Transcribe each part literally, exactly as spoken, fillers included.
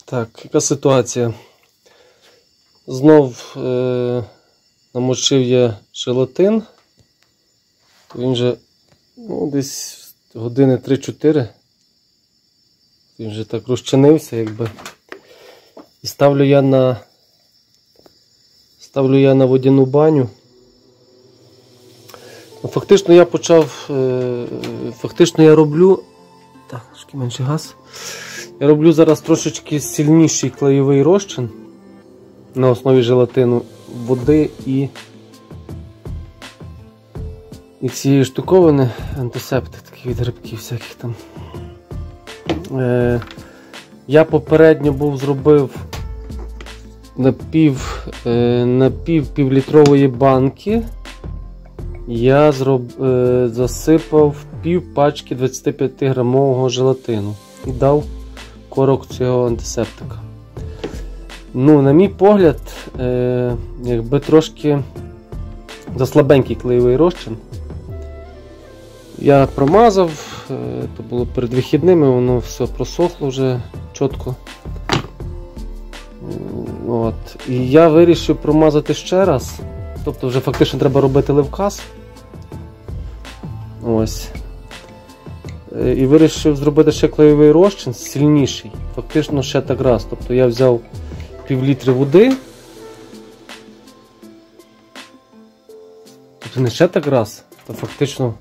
Так, яка ситуація? Знов е, намочив я желатин. Він же ну, десь години три-чотири. Він вже так розчинився, якби. І ставлю я на ставлю я на водяну баню. Ну, фактично я почав, е, фактично я роблю, так, трошки менший газ. Я роблю зараз трошечки сильніший клеєвий розчин на основі желатину, води і, і цієї штуковини, антисептик, такий від грибків всяких там. Е, я попередньо був зробив на пів, е, на пів півлітрової банки. Я зроб, е, засипав пів пачки двадцятип'ятиграмового желатину і дав корок цього антисептика. Ну, на мій погляд, е, якби трошки заслабенький клеєвий розчин. Я промазав, е, то було перед вихідними, воно все просохло вже чітко. От. І я вирішив промазати ще раз. Тобто вже фактично треба робити ливказ. Ось. І вирішив зробити ще клеєвий розчин сильніший. Фактично ще так раз. Тобто я взяв пів літри води. Тобто не ще так раз, то фактично...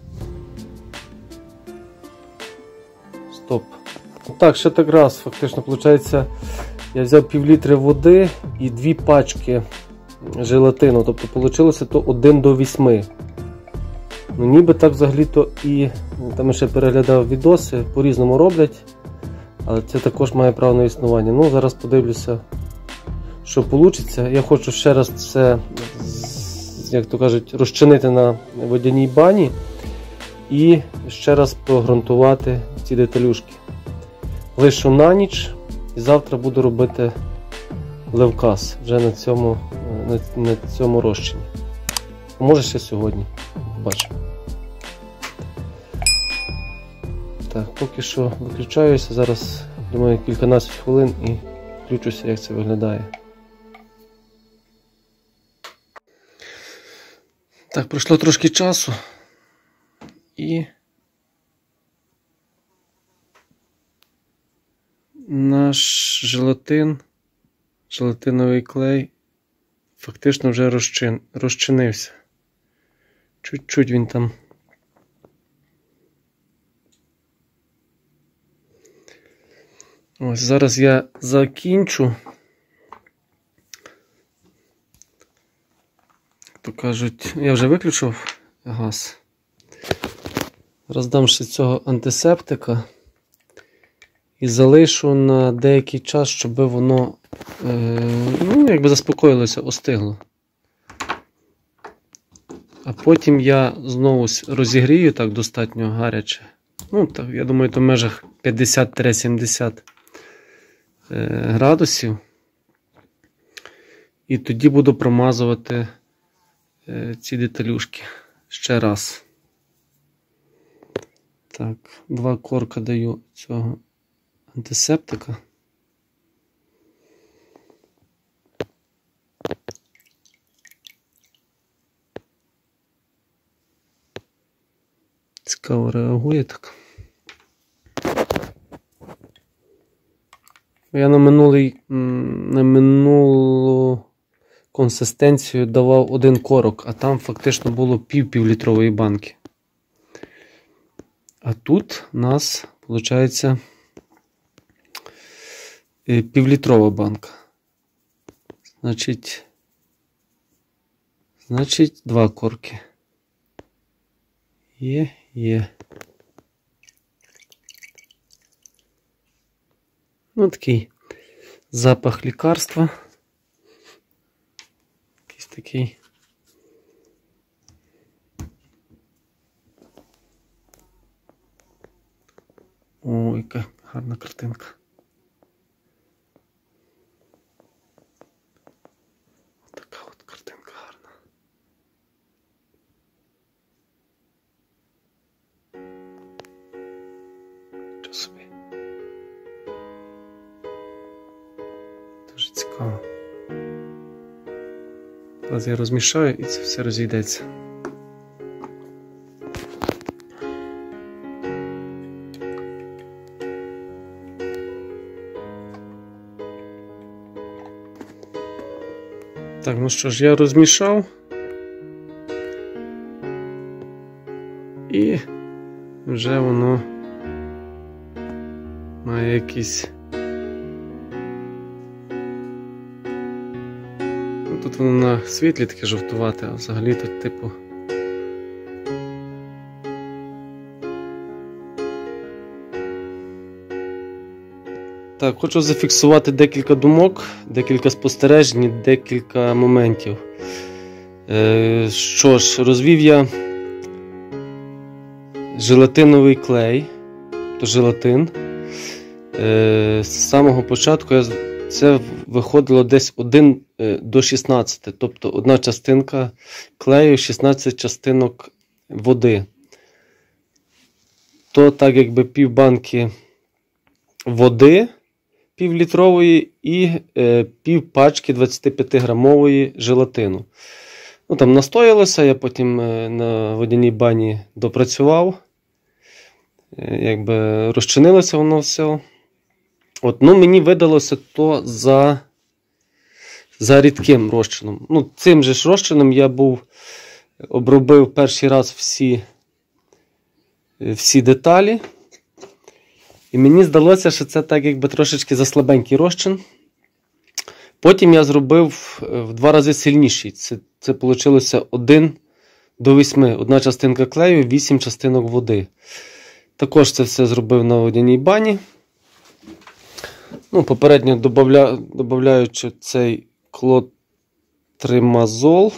Стоп. Так, ще так раз. Фактично, виходить, я взяв пів літри води і дві пачки желатину. Тобто вийшло то один до восьми. Ну ніби так взагалі-то і, там я ще переглядав відоси, по-різному роблять, але це також має право на існування. Ну, зараз подивлюся, що вийде. Я хочу ще раз це, як то кажуть, розчинити на водяній бані і ще раз прогрунтувати ці деталюшки. Лишу на ніч і завтра буду робити ливказ вже на цьому, на, на цьому розчині. Може ще сьогодні. Бачимо. Так, поки що виключаюся, зараз, думаю, кільканадцять хвилин і включуся, як це виглядає. Так, пройшло трошки часу і наш желатин, желатиновий клей фактично вже розчин, розчинився. Чуть-чуть він там. Ось зараз я закінчу. То кажуть, я вже виключив газ. Роздам ще цього антисептика і залишу на деякий час, щоб воно е, ну, якби заспокоїлося, остигло. А потім я знову розігрію так достатньо гаряче. Ну, так, я думаю, то в межах п'ятдесят-сімдесят градусів. І тоді буду промазувати ці деталюшки ще раз. Так, два корка даю цього антисептика. Цікаво реагує так. Я на минулий, на минулу консистенцію давав один корок, а там фактично було пів півлітрової банки. А тут у нас, виходить, півлітрова банка. Значить, значить, два корки. Є, є. Ну, такий запах лікарства. Якийсь такий. О, яка гарна картинка. Така от картинка гарна. Що собі? цікаво. Зараз я розмішаю і це все розійдеться. Так, ну що ж, я розмішав. І вже воно має якісь... Ну, тут воно на світлі таке жовтувате, а взагалі тут типу... Так, хочу зафіксувати декілька думок, декілька спостережень, декілька моментів. Е, що ж, розвів я желатиновий клей, то желатин. Е, з самого початку я, це виходило десь один до шістнадцяти, тобто одна частинка клею, шістнадцять частинок води. То так якби пів банки води півлітрової і е, пів пачки двадцятип'ятиграмової желатину. Ну, там настоялося, я потім е, на водяній бані допрацював. Е, якби розчинилося воно все. От, ну, мені видалося то за, за рідким розчином. Ну, цим же ж розчином я був, обробив перший раз всі, всі деталі. І мені здалося, що це так якби трошечки заслабенький розчин. Потім я зробив в два рази сильніший. Це, це вийшло один до восьми. Одна частинка клею, вісім частинок води. Також це все зробив на водяній бані. Ну, попередньо добавля, додаючи цей клотримазол.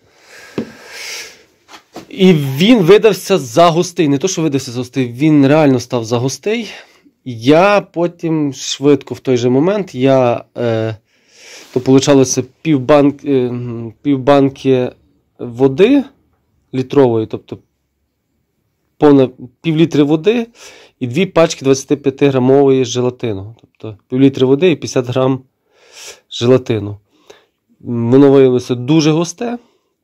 І він видався загустий. Не то, що видався загустий, він реально став загустий. Я потім швидко в той же момент, я, е, то получалося півбанк, е, півбанки води літрової, тобто понад півлітри води і дві пачки двадцятип'ятиграмової желатину. Тобто півлітри води і п'ятдесят грам желатину. Воно виявилося дуже густе.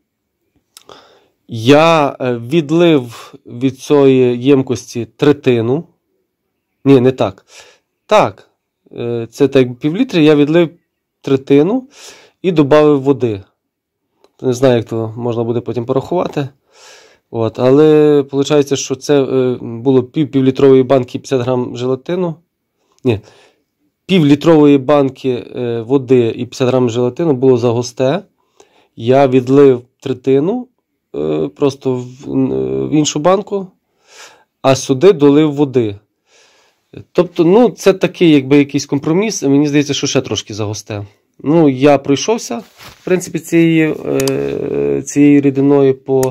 Я відлив від цієї ємкості третину. Ні, не так. Так, це так півлітри, я відлив третину і додав води. Не знаю, як то можна буде потім порахувати. От, але виходить, що це було пів півлітрової банки п'ятдесят грам желатину. Ні, півлітрової банки води і п'ятдесят грам желатину було загусте. Я відлив третину просто в іншу банку, а сюди долив води. Тобто, ну, це такий, якби, якийсь компроміс, мені здається, що ще трошки загусте. Ну, я пройшовся, в принципі, цією, цією рідиною по,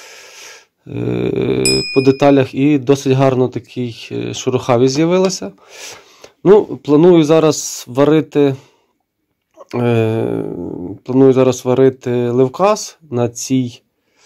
по деталях і досить гарно такий шурохавість з'явилася. Ну, планую зараз варити, планую зараз варити ливказ на цій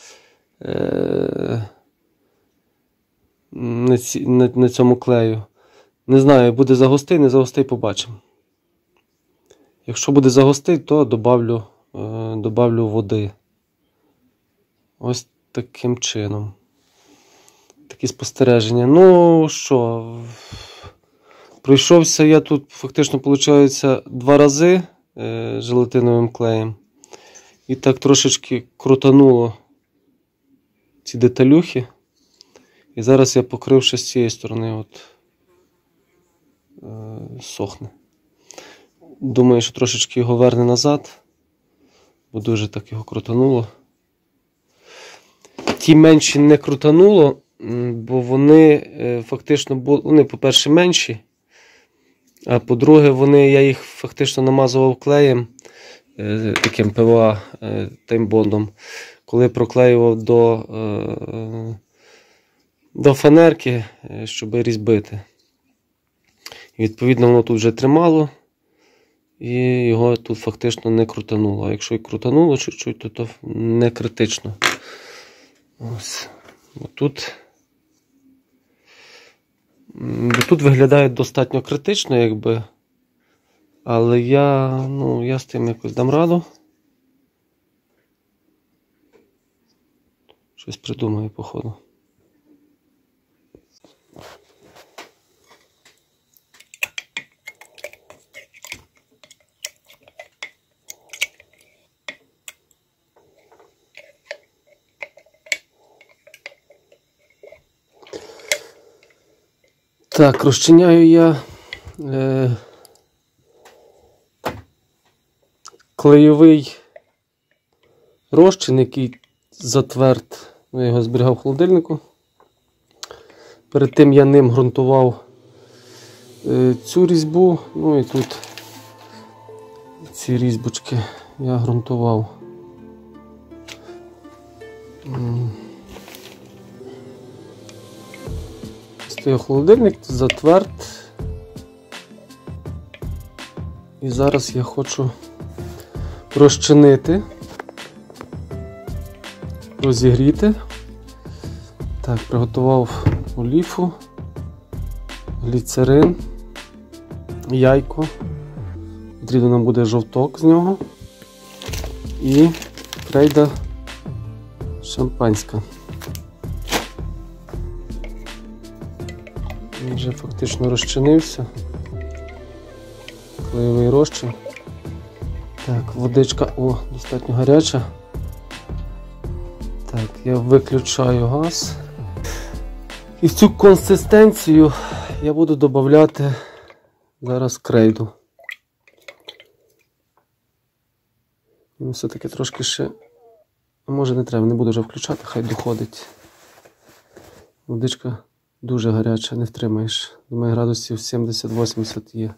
На, ці, на, на цьому клею. Не знаю, буде загустий, не загустий, побачимо. Якщо буде загустий, то добавлю, е, добавлю води. Ось таким чином. Такі спостереження. Ну що, пройшовся я тут, фактично, виходить, два рази е, желатиновим клеєм. І так трошечки крутануло ці деталюхи. І зараз я покрив ще з цієї сторони, от, е, сохне. Думаю, що трошечки його верне назад, бо дуже так його крутануло. Ті менші не крутануло, бо вони е, фактично були, вони, по-перше, менші, а по-друге, вони, я їх фактично намазував клеєм, е, таким пе ве а е, таймбондом, коли проклеював до... Е, до фанерки, щоб різьбити. І відповідно, воно тут вже тримало, і його тут фактично не крутануло. А якщо і крутануло чуть-чуть, то, то не критично. Ось. Тут, тут виглядає достатньо критично, якби. Але я, ну, я з тим якось дам раду. Щось придумаю, походу. Так, розчиняю я е, клейовий розчин, який затверд, я його зберігав в холодильнику. Перед тим я ним ґрунтував е, цю різьбу, ну і тут ці різьбочки я ґрунтував. Стояв холодильник, затверд. І зараз я хочу розчинити, розігріти. Так, приготував оліфу, гліцерин, яйко. Потрібно нам буде жовток з нього і крейда шампанська. Він вже фактично розчинився. Клеєвий розчин. Так, водичка, о, достатньо гаряча. Так, я виключаю газ. І в цю консистенцію я буду додавати зараз крейду. Він все-таки трошки ще, може не треба, не буду вже включати, хай доходить. Водичка дуже гаряча, не втримаєш. Думаю, градусів сімдесят-вісімдесят є.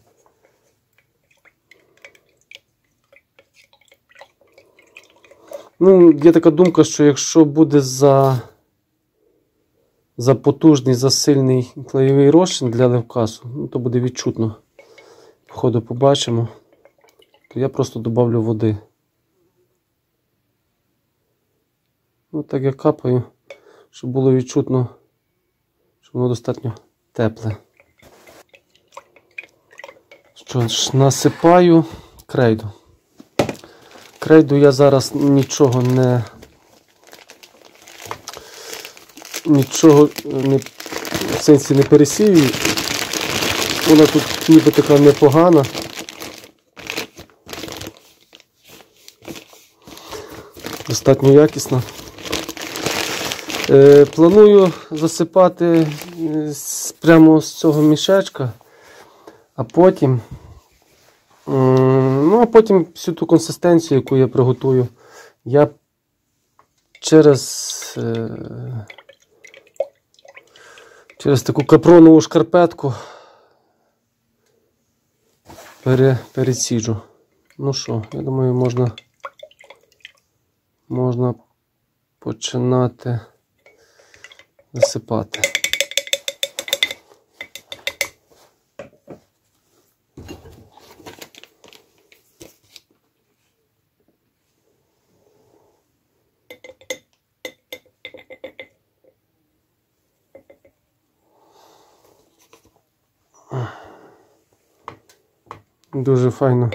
Ну, є така думка, що якщо буде за, за потужний, за сильний клеєвий розчин для левкасу, ну, то буде відчутно. По ходу побачимо. То я просто добавлю води. Ну, так я капаю, щоб було відчутно, що воно достатньо тепле. Що ж, насипаю крейду. Крейду я зараз нічого не нічого не, в сенсі не пересію. Вона тут ніби така непогана. Достатньо якісна. Е, планую засипати прямо з цього мішечка, а потім Ну, а потім всю ту консистенцію, яку я приготую, я через, е, через таку капронову шкарпетку пере, переціджу. Ну що, я думаю, можна, можна починати засипати. Дуже файно.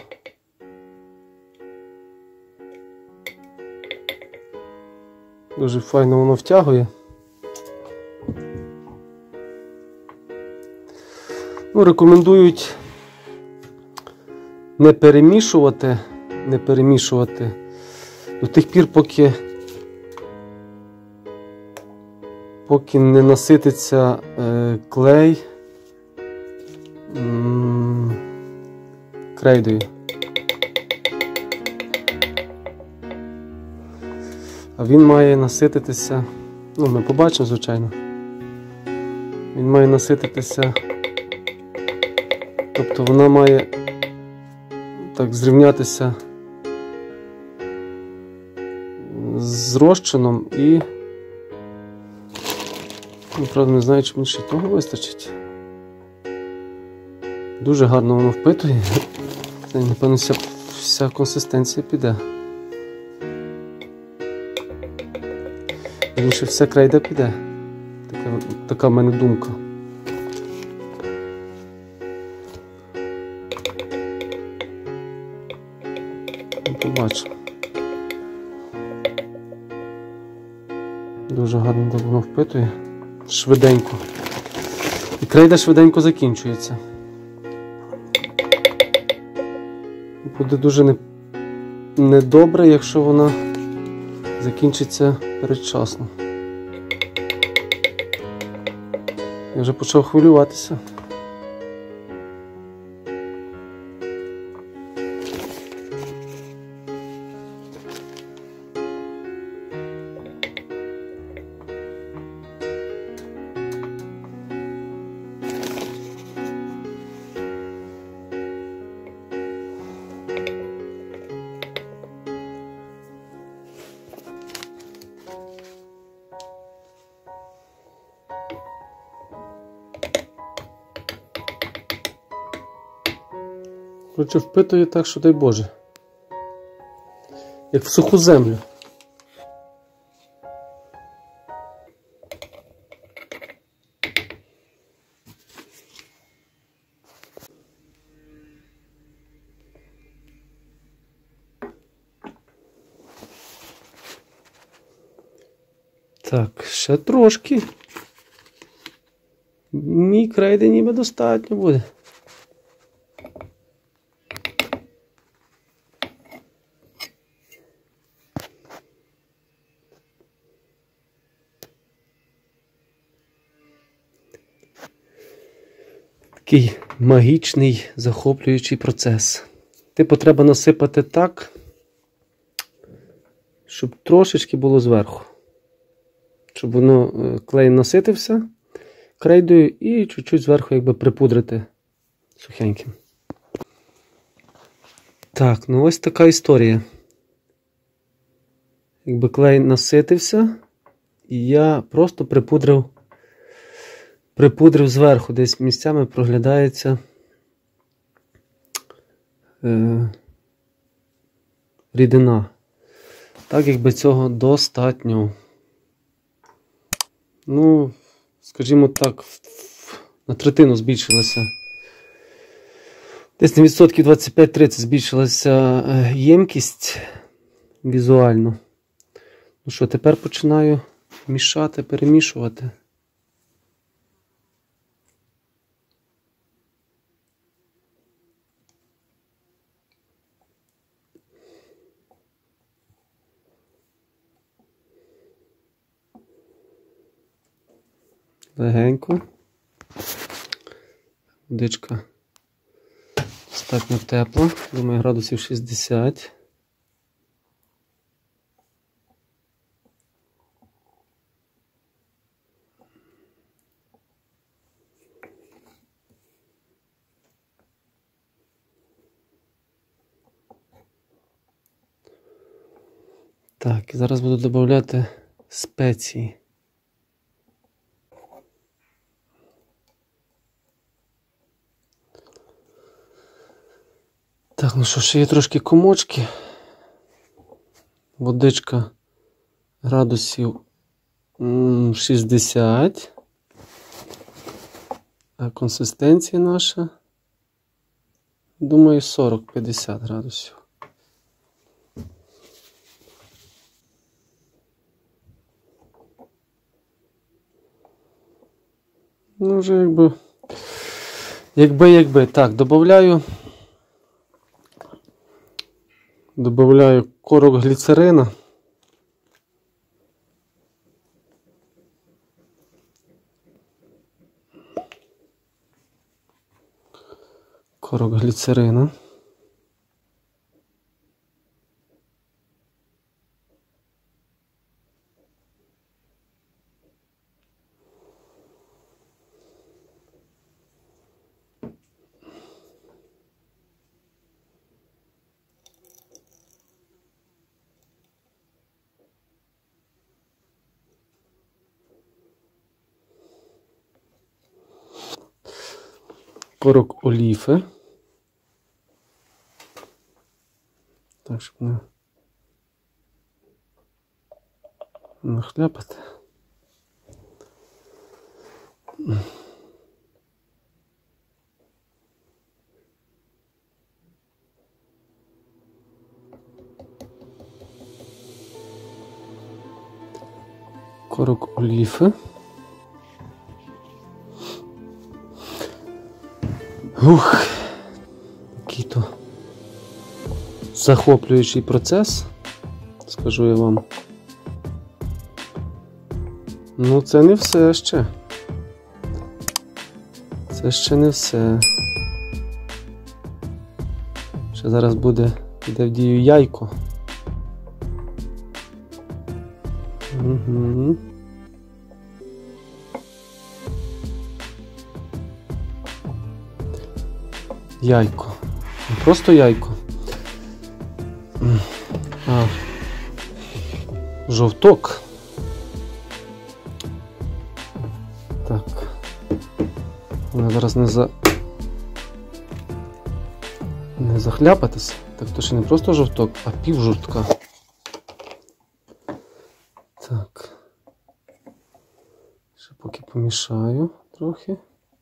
Дуже файно воно втягує. Ну, рекомендують не перемішувати, не перемішувати до тих пір, поки, поки не насититься е, клей м, крейдою. А він має насититися, ну ми побачимо, звичайно, він має насититися, тобто вона має так зрівнятися з розчином і, ну, правда, не знаю, чи мені ще того вистачить. Дуже гарно воно впитує. Це, напевно, вся, вся консистенція піде. Більше вся крейда піде. Така, така в мене думка. побачимо. Дуже гарно так воно впитує. Швиденько. І крейда швиденько закінчується. Буде дуже недобре, якщо вона закінчиться передчасно. Я вже почав хвилюватися. Коротше, впитує так, що дай Боже. Як в суху землю. Так, ще трошки. Мій крейди ніби достатньо буде. Такий магічний, захоплюючий процес. Типу треба насипати так, щоб трошечки було зверху. Щоб воно, клей наситився крейдою і чуть-чуть зверху якби припудрити сухеньким. Так, ну ось така історія. Якби клей наситився, і я просто припудрив Припудрив зверху, десь місцями проглядається е, рідина. Так, якби цього достатньо. Ну, скажімо так, на третину збільшилася. Десь на відсотків двадцять п'ять тридцять збільшилася ємкість візуально. Ну що, тепер починаю мішати, перемішувати. Легенько. Водичка достатньо тепла, думаю, градусів шістдесят. Так, і зараз буду додавати спеції. Так, ну що, ще є трошки комочки. Водичка градусів шістдесят. А консистенція наша, думаю, сорок-п'ятдесят градусів. Ну, вже якби, якби, якби. Так, додаю, додаю корок гліцерина. Корок гліцерина. Корок оліфи. Так, щоб не нахляпати. Корок оліфи. Ух, який то захоплюючий процес, скажу я вам. Ну, це не все ще. Це ще не все. Ще зараз буде, йде в дію яйко. Угу. Яйко. Не просто яйко. А жовток. Так. Вона зараз не за... не захляпатися. Так, то ще не просто жовток, а пів жовтка. Так. Ще поки помішаю трохи.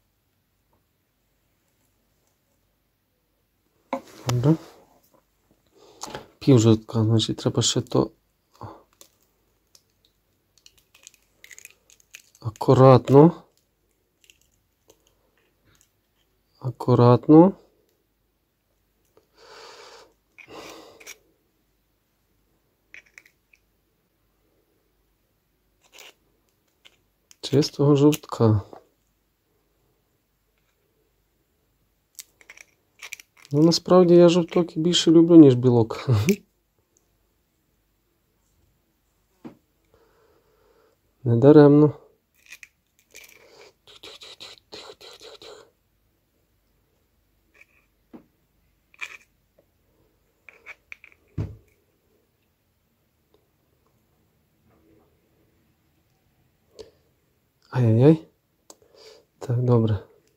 Добре. Пів жовтка, значить треба ще то акуратно. Акуратно. Чистого жовтка. Ну, насправді я жовток і більше люблю, ніж білок. Не даремно. Тихо-тихо-тихо-тихо-тихо-тихо. Ай-яй-яй. Так, добре.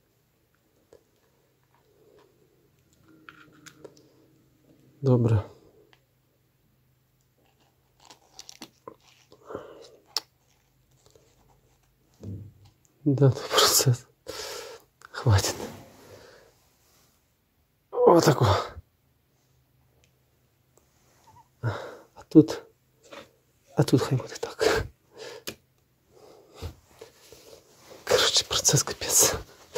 Добре. Да, процес. Хватит. Вот такой. А тут, а тут хай буде так. Короче, процес капець.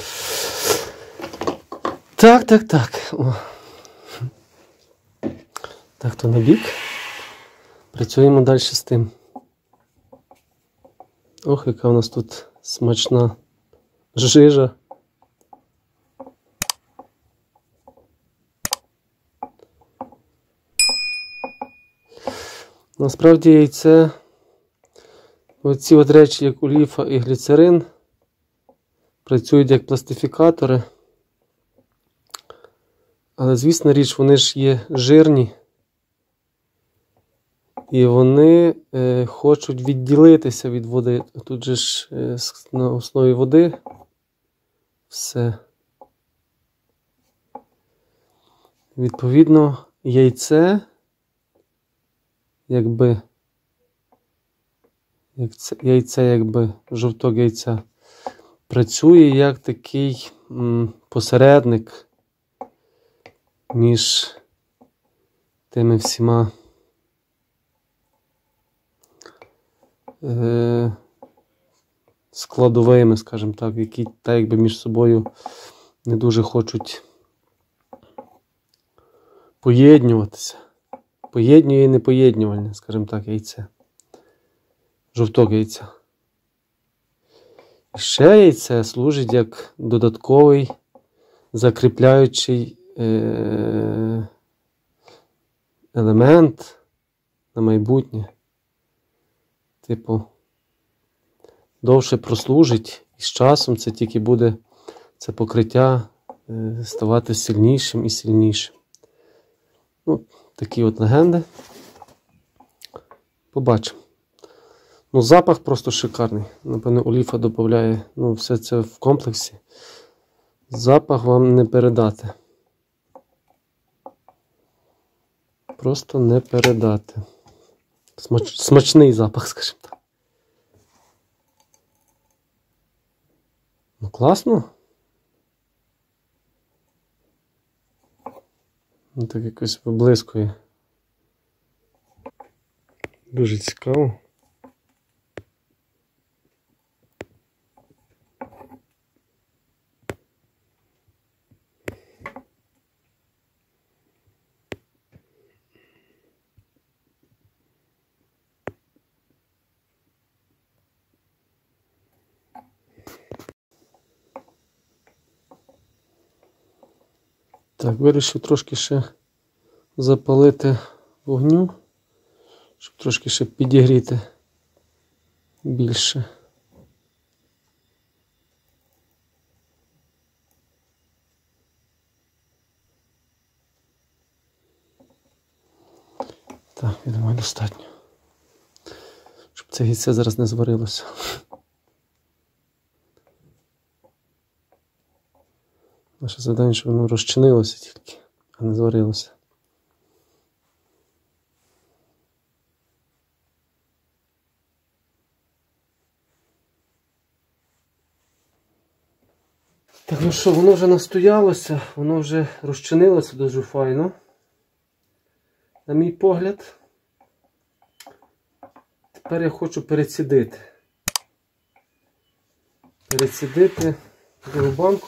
Так, так, так. О. Так, то на бік. Працюємо далі з тим. Ох, яка у нас тут смачна жижа. Насправді яйце, оці от речі, як оліфа і гліцерин, працюють як пластифікатори. Але, звісно річ, вони ж є жирні. І вони е, хочуть відділитися від води. Тут же ж е, на основі води все. Відповідно, яйце, якби, яйце, яйце, якби, жовток яйця, працює як такий м, посередник між тими всіма е, складовими, скажімо так, які так якби між собою не дуже хочуть поєднюватися. Поєднює і непоєднювальне, скажімо так, яйце. Жовток яйця. І ще яйце служить як додатковий закріпляючий е- елемент на майбутнє. Типу, довше прослужить, і з часом це тільки буде це покриття е- ставати сильнішим і сильнішим. Ну, такі от легенди. Побачимо. Ну, запах просто шикарний. Напевно, оліфа додає, ну, все це в комплексі. Запах вам не передати. Просто не передати. Смач... Смачний запах, скажімо так. Ну, класно. Ну, так якось виблискує. Дуже цікаво. Так, вирішив трошки ще запалити вогню, щоб трошки ще підігріти більше. Так, я думаю, достатньо. Щоб це яйце зараз не зварилося. Наше завдання, щоб воно розчинилося тільки, а не зварилося. Так, ну що, воно вже настоялося, воно вже розчинилося дуже файно. На мій погляд. Тепер я хочу перецідити. Перецідити другу банку.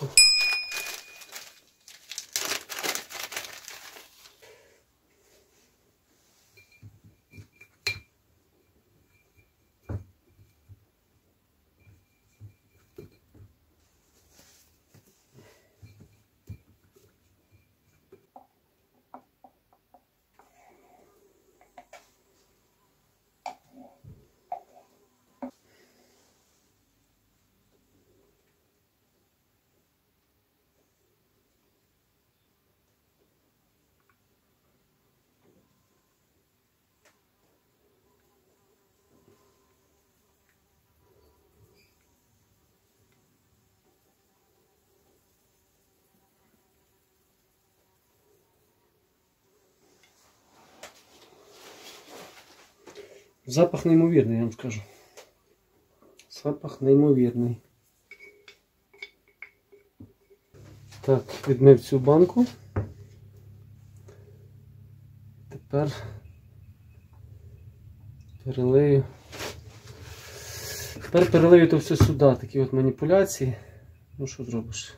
Запах неймовірний, я вам скажу. Запах неймовірний. Так, відмив цю банку. Тепер перелию. Тепер перелию то все сюди, такі от маніпуляції. Ну що зробиш?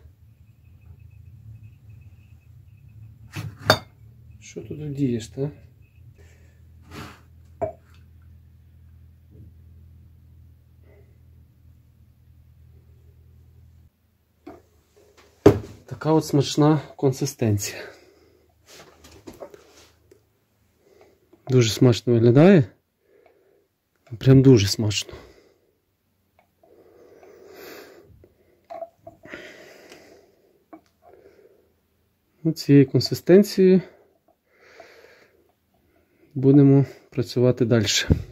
Що тут вдієш, та? Така от смачна консистенція. Дуже смачно виглядає. Прям дуже смачно. Ось цією консистенцією будемо працювати далі.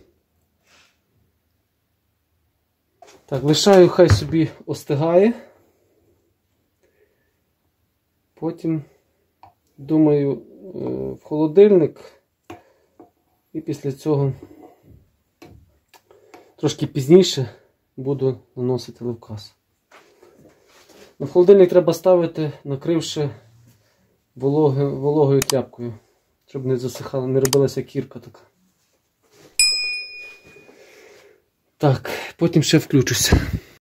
Так, лишаю, хай собі остигає. Потім, думаю, в холодильник і після цього трошки пізніше буду наносити левказ. На холодильник треба ставити, накривши вологою, вологою тряпкою, щоб не засихала, не робилася кірка така. Так, потім ще включуся.